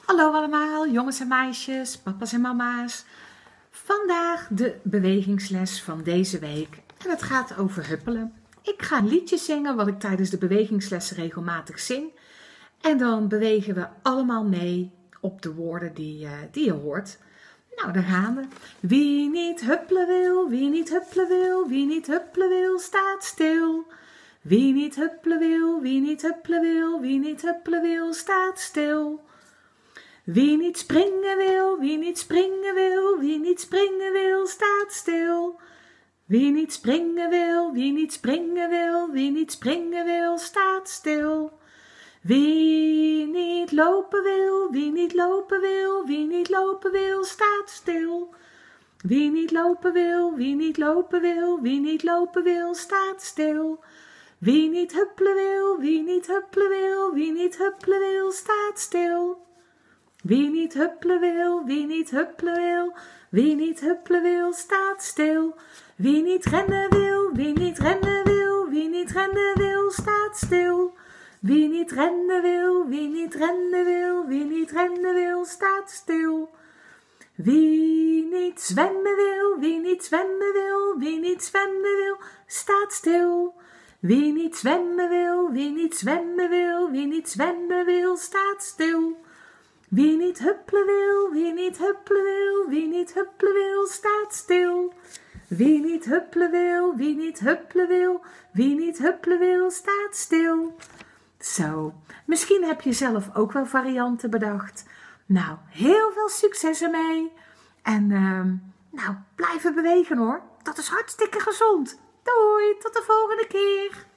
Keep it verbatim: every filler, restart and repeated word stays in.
Hallo allemaal, jongens en meisjes, papa's en mama's. Vandaag de bewegingsles van deze week en het gaat over huppelen. Ik ga een liedje zingen wat ik tijdens de bewegingslessen regelmatig zing. En dan bewegen we allemaal mee op de woorden die, uh, die je hoort. Nou, daar gaan we. Wie niet huppelen wil, wie niet huppelen wil, wie niet huppelen wil, staat stil. Wie niet huppelen wil, wie niet huppelen wil, wie niet huppelen wil, staat stil. Wie niet springen wil, wie niet springen wil, wie niet springen wil, staat stil. Wie niet springen wil, wie niet springen wil, wie niet springen wil, staat stil. Wie niet lopen wil, wie niet lopen wil, wie niet lopen wil, staat stil. Wie niet lopen wil, wie niet lopen wil, wie niet lopen wil, staat stil. Wie niet huppelen wil, wie niet huppelen wil, wie niet huppelen wil, staat stil. Wie niet huppelen wil, wie niet huppelen wil, wie niet huppelen wil, staat stil. Wie niet rennen wil, wie niet rennen wil, wie niet rennen wil, staat stil. Wie niet rennen wil, wie niet rennen wil, wie niet rennen wil, staat stil. Wie niet zwemmen wil, wie niet zwemmen wil, wie niet zwemmen wil, staat stil. Wie niet zwemmen wil, wie niet zwemmen wil, wie niet zwemmen wil, staat stil. Wie niet huppelen wil, wie niet huppelen wil, wie niet huppelen wil, staat stil. Wie niet huppelen wil, wie niet huppelen wil, wie niet huppelen wil, staat stil. Zo, misschien heb je zelf ook wel varianten bedacht. Nou, heel veel succes ermee. En uh, nou, blijven bewegen hoor. Dat is hartstikke gezond. Doei, tot de volgende keer.